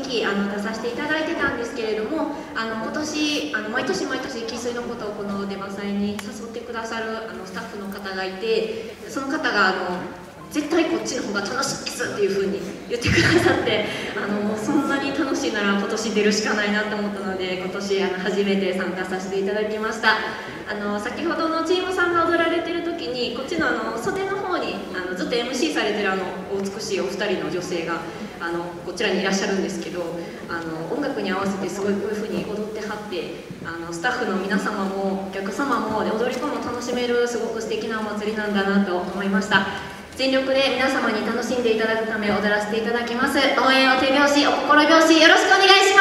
期出させていただいてたんですけれども、今年毎年生粋のことをこの出羽祭に誘ってくださるスタッフの方がいて、その方が絶対こっちの方が楽しいですっていうふうに言ってくださって、そんなに楽しいなら今年出るしかないなと思ったので、今年初めて参加させていただきました。先ほどのチームさんが踊られてる時にこっちの袖の方にずっと MC されてるお美しいお二人の女性がこちらにいらっしゃるんですけど、音楽に合わせてすごいこういうふうに踊ってはって、スタッフの皆様もお客様も踊り子も楽しめるすごく素敵なお祭りなんだなと思いました。全力で皆様に楽しんでいただくため踊らせていただきます。応援お手拍子、お心拍子よろしくお願いします。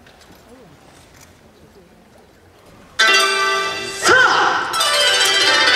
さあ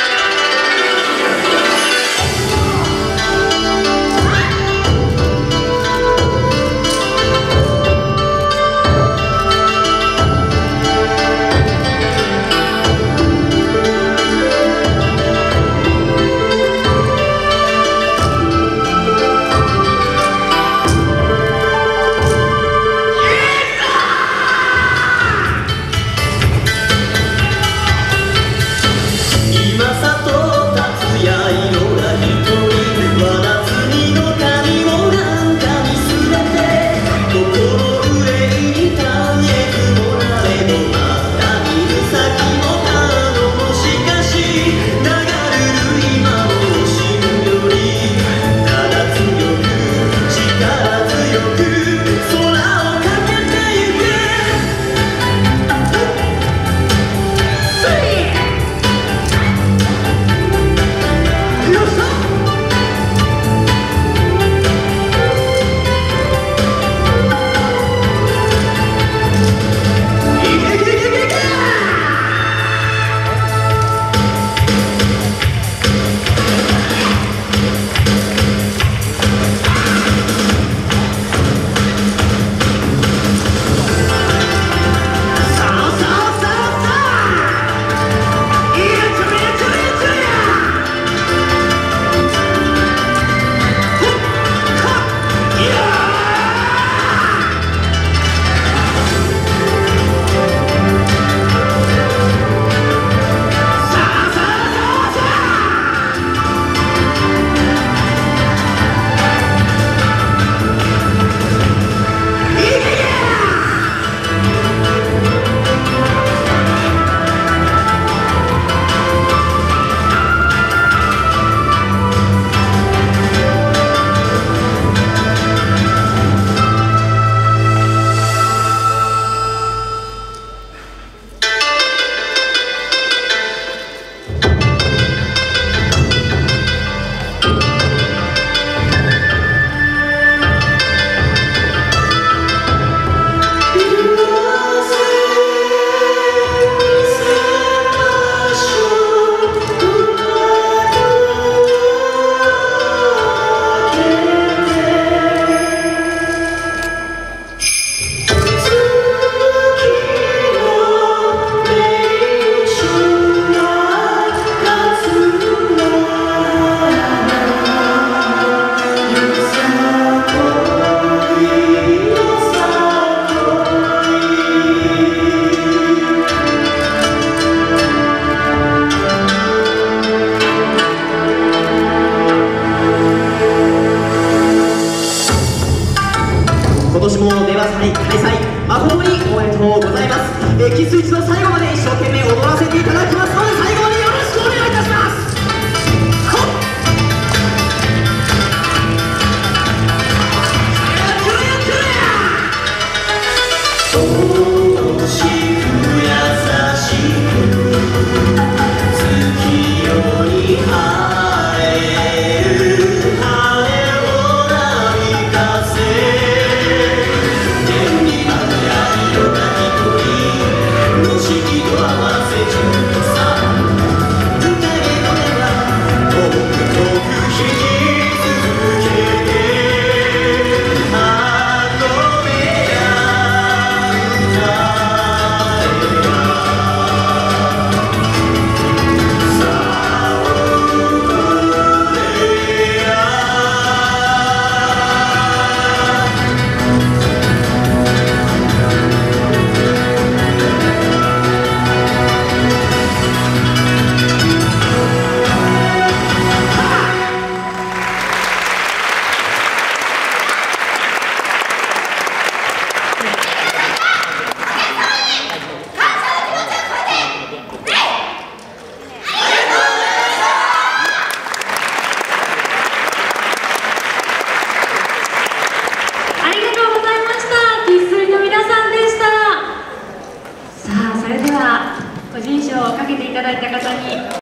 かけていただいた方に